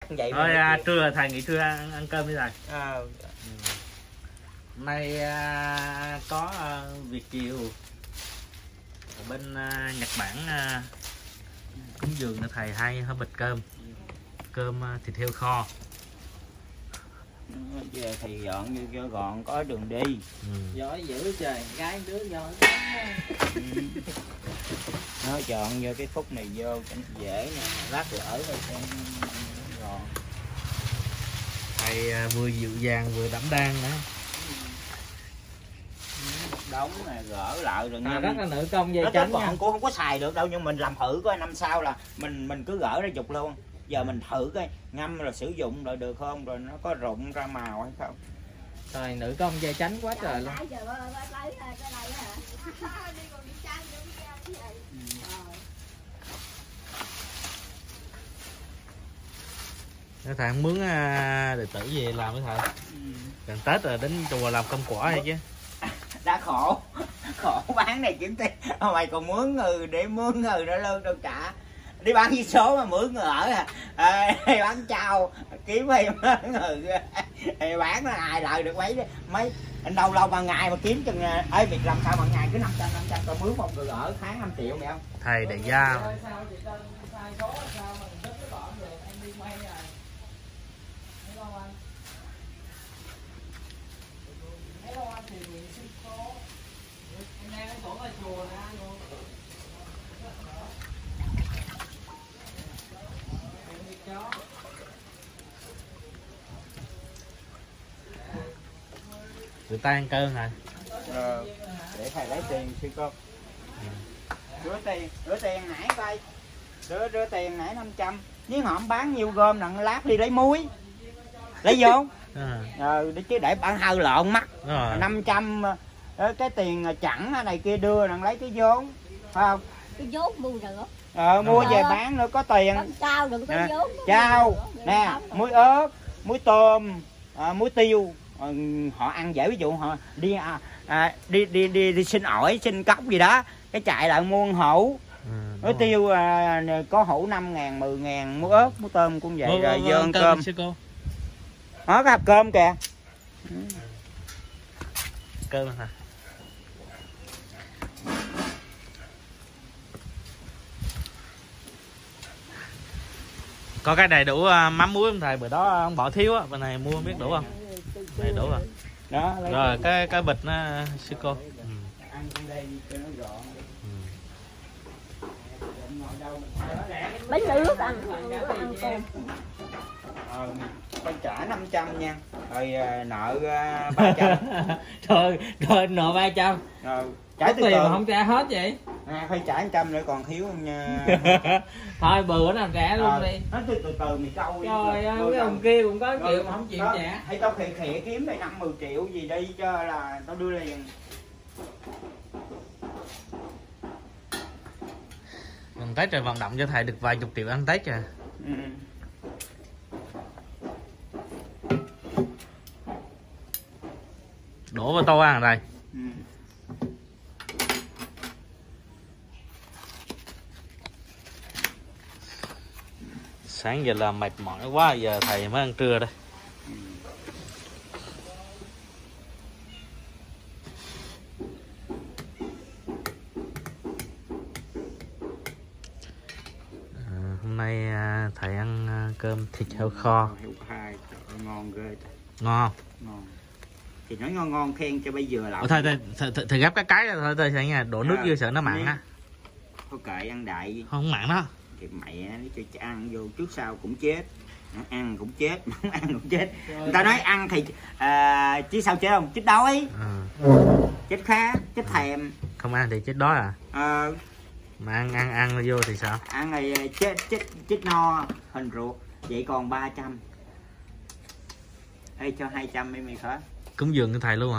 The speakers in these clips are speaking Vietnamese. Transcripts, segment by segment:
vậy. Thôi trưa thầy nghỉ trưa ăn cơm đi thầy. Hôm nay có Việt kiều ở bên Nhật Bản cúng dường cho thầy 2 bịch cơm thịt heo kho. Giờ thì dọn như cho gọn có đường đi. Gió dữ trời, gái đứa gió. Nó chọn vô cái khúc này vô cho nó dễ nè, lát lỡ rồi con gọn. Thầy vừa dịu dàng vừa đảm đang nữa. Đóng nè, gỡ lại rồi rất là nữ công dây chánh nha. Cũng không có xài được đâu, nhưng mình làm thử coi năm sau là mình cứ gỡ ra dục luôn. Giờ mình thử coi ngâm rồi sử dụng rồi được không, rồi nó có rụng ra màu hay không. Rồi nữ công dây chánh quá trời luôn. Thầy không mướn đệ tử về làm với thầy. Gần Tết rồi đến chùa làm công quả hay chứ. Đã khổ bán này kiếm tiền, mày còn mướn người để mướn người đó lương đâu trả. Đi bán với số mà mướn người ở bán trao kiếm hay người bán nó ai lợi được mấy đâu lâu bằng ngày mà kiếm chừng việc làm sao bằng ngày cứ 500 tao mướn một người ở tháng 5 triệu mày không. Thầy đại gia người ta ăn cơm hả? Để thầy lấy tiền sư con. Rửa tiền nãy coi. Rửa tiền nãy 500. Nếu họ không bán nhiêu gom nặng lát đi lấy muối. Lấy vô. Chứ để bán hơi lộn mắt. 500 cái tiền chẳng này kia đưa nặng lấy cái vốn. Phải không? Cái vốn mua được. Mua về bán nữa có tiền. Trao đừng có vốn. Trao nè, muối ớt, muối tôm, muối tiêu. Họ ăn dễ, ví dụ họ đi xin ổi xin cốc gì đó, cái chạy lại mua hũ. Muối tiêu có hũ 5.000 10.000, muối ớt muối tôm cũng vậy. Rồi vô ăn cơm. Đó cái hộp cơm kìa. Cơm hả? Có cái đầy đủ mắm muối không thầy? Bữa đó ông bỏ thiếu á, bên này mua không biết đủ không? Này đủ rồi. Đó, rồi cái bịch nó sư cô. Ăn đây cho nó gọn. Bánh nước ăn cơm. Con trả 500 nha. Rồi nợ 300. Rồi nợ 300. Trả từ tiền từ mà không trả hết vậy. Phải trả 100 nữa còn thiếu không nha. Thôi bữa nào trả luôn đi. Nó từ từ mày câu đi. Trời ơi, cái ông kia cũng có triệu mà không chịu trả. Hay tao khịa kiếm đây 5-10 triệu gì đi cho là tao đưa liền. Gần Tết rồi vận động cho thầy được vài chục triệu ăn Tết rồi. Đổ vào tô ăn đây. Sáng giờ làm mệt mỏi quá, giờ thầy mới ăn trưa đây. Hôm nay thầy ăn cơm thịt heo kho. Ngon ghê. Ngon. Ngon. Thì nói ngon khen cho bây giờ là. Thầy gấp cái thôi thôi nha, đổ nước vô sợ nó mặn á. Thôi kệ ăn đại. Không mặn đó. Thì mẹ nó cho ăn vô trước sau cũng chết. Ăn cũng chết, không ăn cũng chết. Người ta nói ăn thì chứ sao chết không? Chết đói. Chết khát, chết thèm. Không ăn thì chết đói à? Mà ăn vô thì sao? Ăn thì chết no hình ruột. Vậy còn 300. Hay cho 200 mày khó. Cúng dường cho thầy luôn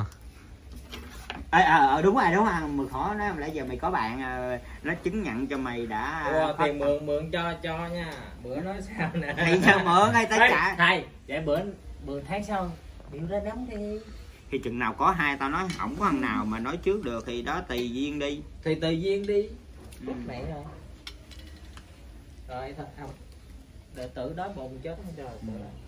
Đúng rồi mày khó nói nãy giờ mày có bạn nó chứng nhận cho mày đã. Tiền mượn cho nha. Bữa nói sao nè. Thì sao mượn hay tao trả. Thầy, để bữa tháng sau điệu ra đóng đi. Thì chừng nào có hai tao nói không có thằng nào mà nói trước được thì đó tùy duyên đi. Thì tùy duyên đi. Mẹ rồi. Rồi thôi không. Đệ tử đói bụng chết không trời.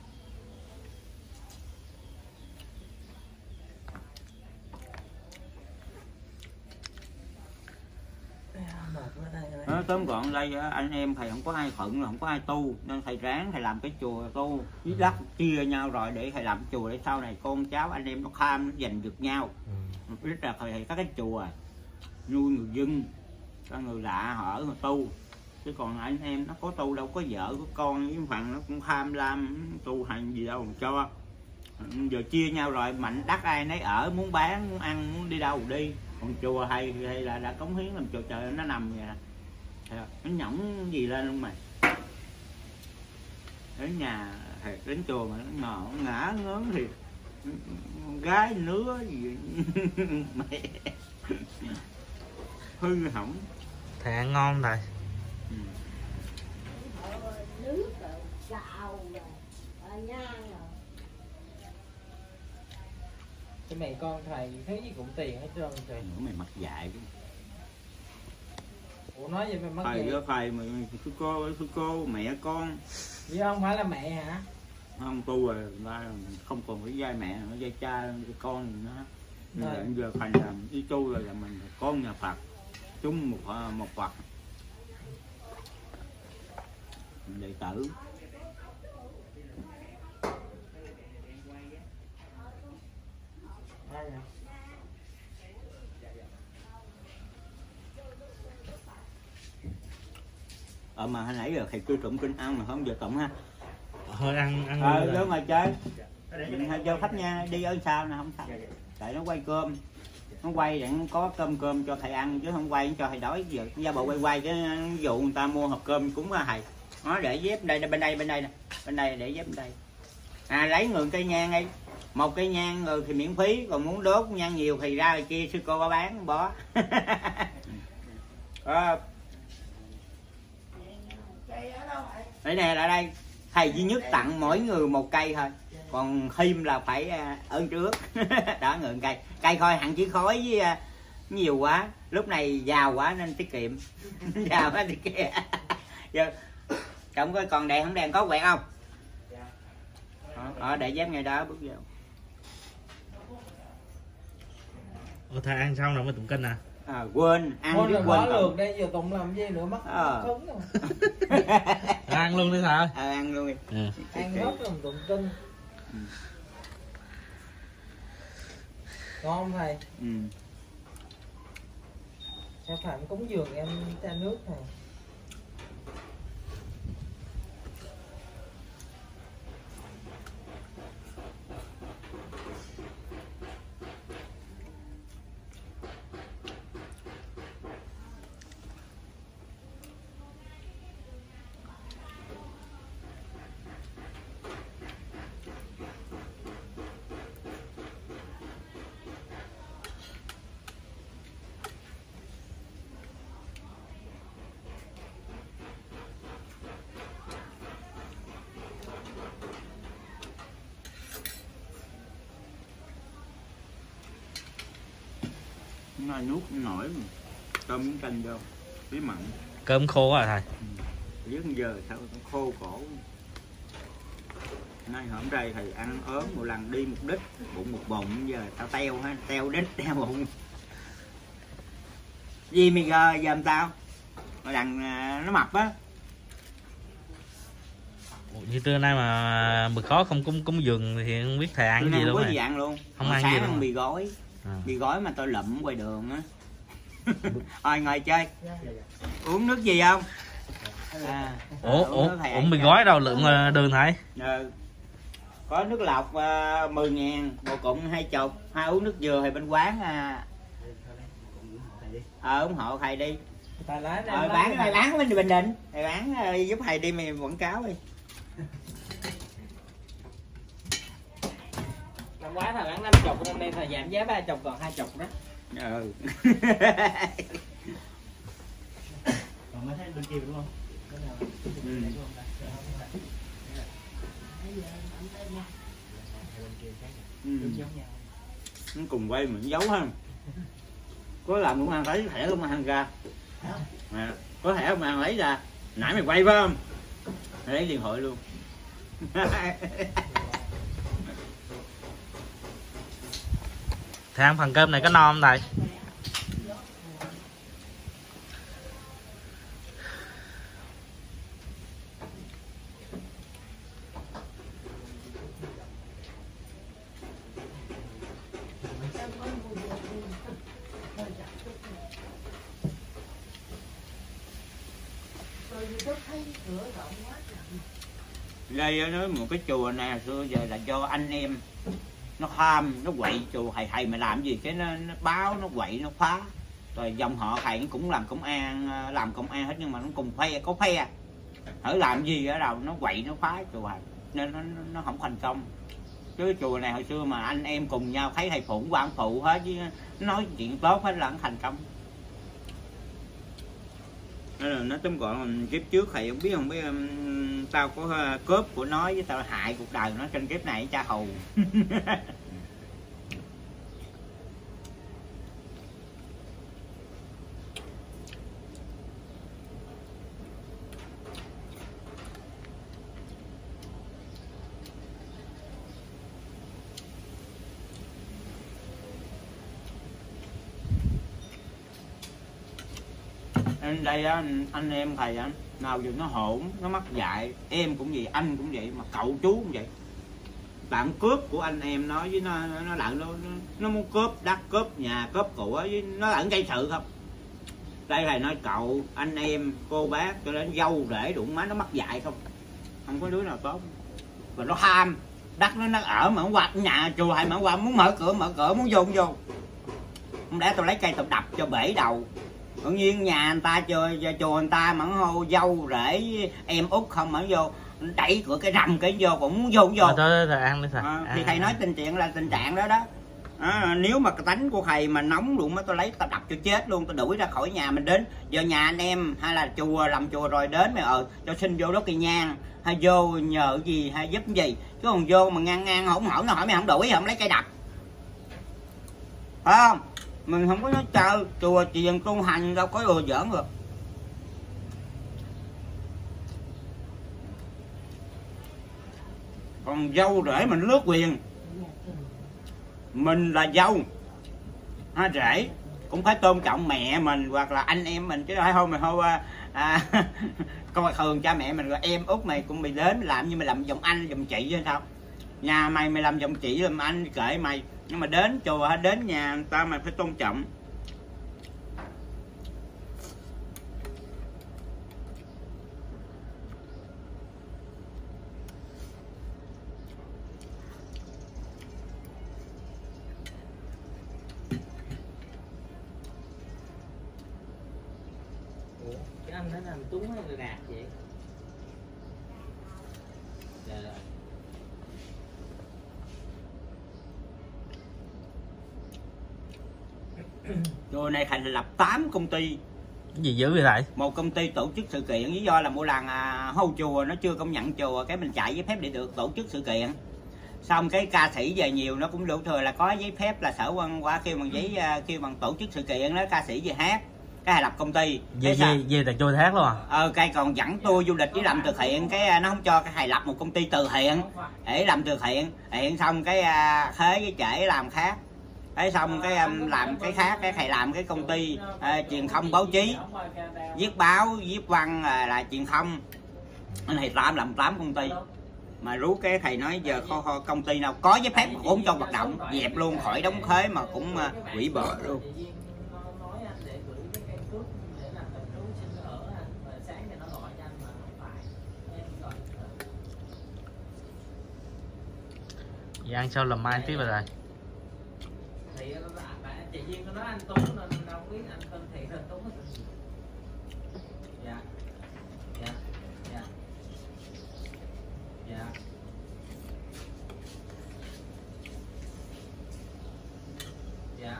Nó tóm gọn đây anh em thầy không có ai thuận, không có ai tu, nên thầy ráng thầy làm cái chùa tu với đất chia nhau rồi để thầy làm chùa để sau này con cháu anh em nó kham nó giành được nhau. Rất là thầy có cái chùa nuôi người dân cho người lạ họ ở mà tu, chứ còn anh em nó có tu đâu có vợ có con, với phần nó cũng tham lam tu hành gì đâu mà cho. Giờ chia nhau rồi mạnh đất ai nấy ở, muốn bán muốn ăn muốn đi đâu đi. Còn chùa hay là đã cống hiến làm chùa trời nó nằm vậy, nó nhõng gì lên luôn mày. Đến nhà thiệt, đến chùa mà nó ngã ngớn thì gái nứa gì mẹ hư hỏng. Thầy ăn ngon thầy. Nước rồi, gạo rồi, nhang rồi. Cái mẹ con thầy thấy gì cũng tiền hết trơn trời. Mày mặc dại chứ. Ủa nói vậy mày mất Thầy gì? đó thầy mà sư cô mẹ con. Chứ không phải là mẹ hả? Không tu rồi không còn cái vai mẹ nó vai cha vai con nó. Nên giờ thành làm ý tu rồi là mình con nhà Phật chung một Phật đệ tử. Mà hồi nãy giờ thầy chưa tụng kinh ăn mà không giờ tụng ha. Thôi ăn Vô ngoài chơi. Hay cho khách nha, đi ở sao nè không sao. Tại nó quay cơm. Nó quay để nó có cơm cho thầy ăn chứ không quay cho thầy đói giờ. Gia bộ quay chứ dụ người ta mua hộp cơm cúng á thầy. Nó để dép đây bên đây nè. Bên đây để dép bên đây. Lấy người cây nhang đi. Một cây nhang rồi thì miễn phí, còn muốn đốt nhang nhiều thì ra ngoài kia sư cô bán bó. Đây nè, lại đây thầy duy nhất tặng mỗi người một cây thôi, còn thêm là phải ơn trước. Đó, người cây khôi hạn chỉ khói với nhiều quá, lúc này giàu quá nên tiết kiệm. Giàu quá tiết kiệm. Giờ trọng coi còn đèn không, đèn có quẹt không? Để dép ngay đó bước vào. Thầy ăn xong rồi mới tụng kinh à? Quên ăn chứ quên lượt đây giờ tụng làm gì nữa, mất khấn rồi. Ăn luôn đi thầy. Ăn luôn đi. Ăn hết rồi tụng kinh. Ngon không thầy? Sao Phạm cúng dường em cha nước thầy? Nó nuốt nổi mà. Cơm miếng canh vô tí mặn. Cơm khô à thầy? Biết giờ sao khô cổ. Nay hôm đây thầy ăn ớn một lần đi một đít, bụng một bụng, giờ tao teo ha, teo đít teo bụng. Gì mày giờ làm tao? Mà đằng nó mập á. Như trưa nay mà mực khó không cúng dường thì không biết thầy ăn cái gì luôn. Không có gì ăn luôn. Không ăn sáng gì ăn luôn. mì gói. Mì gói mà tôi lụm ngoài đường á. Thôi ngồi chơi. Uống nước gì không? Ủa mì gói đâu lượng đường thầy? Có nước lọc 10.000 một cụm 20, hai uống nước dừa thì bên quán ủng hộ thầy đi. Bán bên Bình Định, thầy bán giúp thầy đi, mày quảng cáo đi. Năm ngoái thầy bán 50, năm nay thầy giảm giá 30 còn 20 đó. Còn mới thấy bên kia đúng không? Nó cùng quay mình giấu ha. Có làm cũng ăn lấy thẻ không ăn ra. Có thẻ không ăn lấy ra. Nãy mày quay phải không? lấy điện thoại luôn. Thầy ăn phần cơm này có no không thầy? Đây nói một cái chùa này hồi xưa giờ là do anh em nó tham, nó quậy chùa thầy mà làm gì cái nó báo, nó quậy, nó phá. Rồi dòng họ thầy cũng làm công an hết, nhưng mà nó cùng phe, có phe thử làm gì ở đâu nó quậy, nó phá chùa thầy nên nó không thành công. Chứ cái chùa này hồi xưa mà anh em cùng nhau thấy thầy phụ quan phụ hết, chứ nói chuyện tốt hết là nó thành công. Nên là nó tóm gọn kiếp trước thầy không biết tao có cướp của nó với tao hại cuộc đời nó trên kiếp này cha hù. Đây á, anh em thầy á, nào giờ nó hỗn, nó mắc dại, em cũng vậy, anh cũng vậy, mà cậu chú cũng vậy. Bạn cướp của anh em nó với nó lận nó muốn cướp đất, cướp nhà, cướp của với nó lẫn gây sự không. Đây thầy nói cậu, anh em, cô bác cho đến dâu rể đụng má nó mắc dại không có đứa nào tốt. Và nó ham đất nó ở mà không qua nhà chùa thầy mà không qua muốn mở cửa muốn vô không vô. Không lẽ tôi lấy cây tôi đập cho bể đầu. Tự nhiên nhà người ta chùa người ta mà hô dâu rể em út không mở vô, đẩy cửa cái rầm cái vô cũng muốn vô không vô. Thôi ăn đi thầy. Thì thầy nói tình trạng đó đó. Nếu mà cái tánh của thầy mà nóng luôn á, tôi lấy tao đập cho chết luôn, tôi đuổi ra khỏi nhà mình đến. Giờ nhà anh em hay là chùa làm chùa rồi đến mày cho xin vô đốt cây nhang hay vô nhờ gì hay giúp gì, chứ còn vô mà ngang hổng hổn nó hỏi mày không đuổi không lấy cây đập, phải không? Mình không có nói chơi chùa chiền tu hành đâu có đùa giỡn được. Còn dâu rể mình lướt quyền, mình là dâu rể cũng phải tôn trọng mẹ mình hoặc là anh em mình, chứ phải không mày thôi coi thường cha mẹ mình rồi em út mày cũng mày đến mày làm như mày làm dòng anh dòng chị chứ sao. Nhà mày làm dòng chị làm anh kệ mày, nhưng mà đến chùa hay đến nhà người ta mày phải tôn trọng. Ủa, cái anh nó làm túng hay là đạt vậy? Rồi này thành lập 8 công ty. Cái gì dữ vậy thầy? Một công ty tổ chức sự kiện, lý do là mỗi lần hô chùa nó chưa công nhận chùa, cái mình chạy giấy phép để được tổ chức sự kiện. Xong cái ca sĩ về nhiều nó cũng đủ thừa là có giấy phép là sở văn hóa kêu bằng giấy kêu bằng tổ chức sự kiện đó, ca sĩ về hát cái thành lập công ty về tại chùa hát luôn à? Cái còn dẫn tour du lịch với làm từ thiện, cái nó không cho cái thầy lập một công ty từ thiện để làm từ thiện xong cái thế với trễ làm khác. Thế xong cái làm cái khác, cái thầy làm cái công ty truyền thông báo chí, viết báo viết văn là truyền thông. Anh thầy làm 8 công ty mà rú cái thầy nói giờ công ty nào có giấy phép cũng không cho hoạt động, dẹp luôn khỏi đóng thuế mà cũng hủy bỏ luôn. Vậy ăn sau làm mai tiếp rồi thầy. Thì chị Duyên có nói anh Tuấn nên đâu biết anh thân thiện là Tuấn hết. Dạ. Dạ. Dạ. Dạ. Dạ.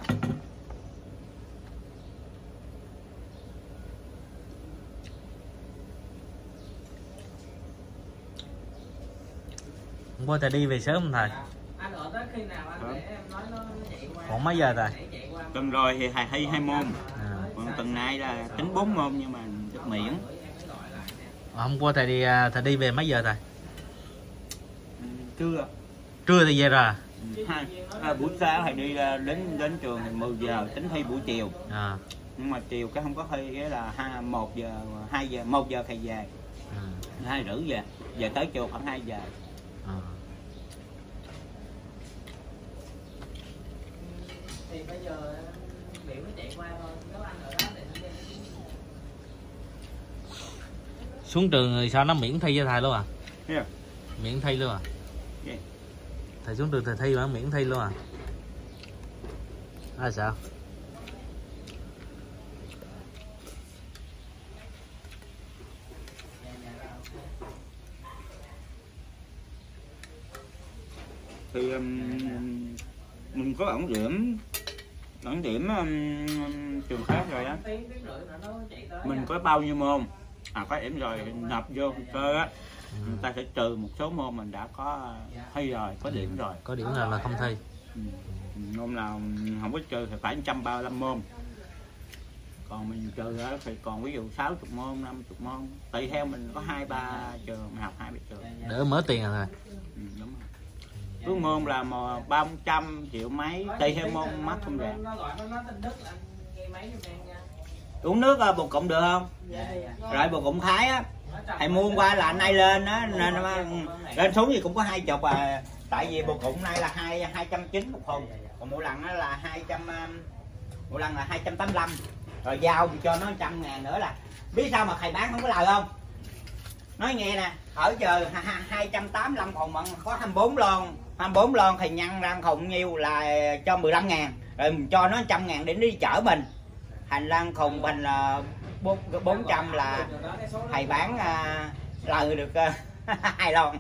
Hôm qua thầy đi về sớm không thầy? Dạ. Anh ở tới khi nào anh để em nói nó chạy qua. Khoảng mấy giờ thầy? Tuần rồi thì thầy thi 2 môn. Còn tuần nay là tính 4 môn nhưng mà được miễn. Hôm qua thầy đi về mấy giờ thầy? Trưa. Trưa thì về rồi à? Buổi sáng thầy đi đến trường thì 10 giờ tính thi buổi chiều. À. Nhưng mà chiều cái không có thi, cái là 1 giờ 2 giờ 1 giờ thầy về. 2 rưỡi về tới trường khoảng 2 giờ. Thì bây giờ biểu nó chạy qua thôi, nấu ăn ở đó để nó đem. Xuống trường thì sao nó miễn thi cho thầy luôn à? Yeah. Miễn thi luôn à? Yeah. Thầy xuống trường thầy thi mà miễn thi luôn à? Sao? Thì mình có ẩn điểm trường khác rồi á, mình có bao nhiêu môn có điểm rồi nộp vô hồ sơ á, người ta sẽ trừ một số môn mình đã có thi rồi, có điểm rồi. Có điểm là không thi. Môn nào không có trừ thì phải 135 môn, còn mình trừ đó thì còn ví dụ 60 môn 50 môn, tùy theo mình có 2-3 trường, mình học 2-3 trường đỡ mớ tiền rồi. Đúng rồi. Cứ môn là 300 triệu mấy, tùy theo môn mắc không rẻ. Uống nước bột cụm được không? Rồi bột cụm Thái á, thầy mua qua là nay lên á, nên lên xuống gì cũng có 20 à, tại vì bột cụm nay là 290 một thùng, còn mỗi lần đó là 285, rồi giao cho nó 100.000 nữa là biết sao mà thầy bán không có lời không? Nói nghe nè, ở chờ 285 thùng mà có 24 lon thì nhân ra thùng nhiêu là cho 15.000, rồi mình cho nó 100.000 để đi chở mình, hành lang thùng mình là 400 là thầy bán lời được 2 lon.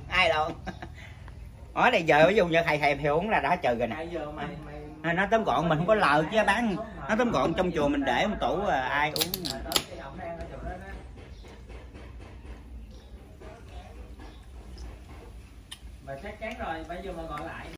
Ở đây giờ ví dụ như thầy uống là đã trừ rồi nè. Nó tóm gọn mình không có lời chứ bán, nó tóm gọn trong chùa mình để một tủ ai uống. Và chắc chắn rồi, bây giờ mà gọi lại